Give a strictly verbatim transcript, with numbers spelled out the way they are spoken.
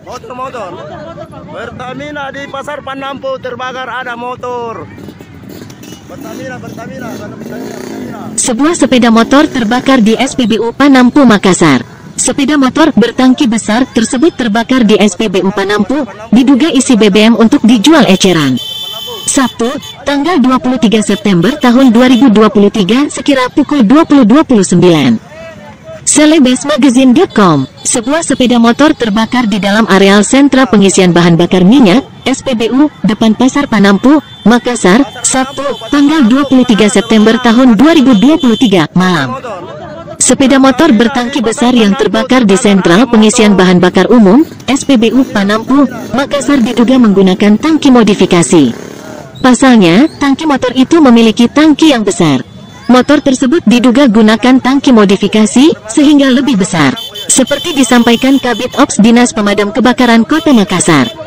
Motor-motor. Pertamina di Pasar Panampu terbakar, ada motor. Pertamina, Pertamina, Pertamina. Sebuah sepeda motor terbakar di S P B U Panampu, Makassar. Sepeda motor bertangki besar tersebut terbakar di S P B U Panampu, diduga isi B B M untuk dijual eceran. Sabtu, tanggal dua puluh tiga September tahun dua ribu dua puluh tiga sekira pukul dua puluh dua puluh sembilan. Selebesmagazine titik com, sebuah sepeda motor terbakar di dalam areal sentra pengisian bahan bakar minyak, S P B U, depan Pasar Panampu, Makassar, Sabtu, tanggal dua puluh tiga September tahun dua ribu dua puluh tiga, malam. Sepeda motor bertangki besar yang terbakar di sentral pengisian bahan bakar umum, S P B U Panampu, Makassar diduga menggunakan tangki modifikasi. Pasalnya, tangki motor itu memiliki tangki yang besar. Motor tersebut diduga gunakan tangki modifikasi, sehingga lebih besar. Seperti disampaikan Kabid Ops Dinas Pemadam Kebakaran Kota Makassar.